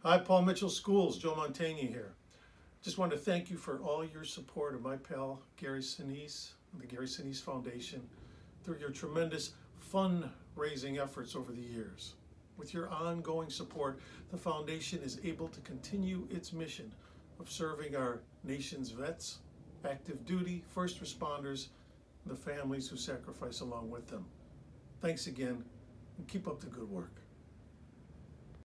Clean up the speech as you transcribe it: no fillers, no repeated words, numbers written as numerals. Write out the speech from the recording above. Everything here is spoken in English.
Hi, Paul Mitchell Schools, Joe Mantegna here. Just want to thank you for all your support of my pal, Gary Sinise, and the Gary Sinise Foundation, through your tremendous fundraising efforts over the years. With your ongoing support, the foundation is able to continue its mission of serving our nation's vets, active duty, first responders, and the families who sacrifice along with them. Thanks again, and keep up the good work.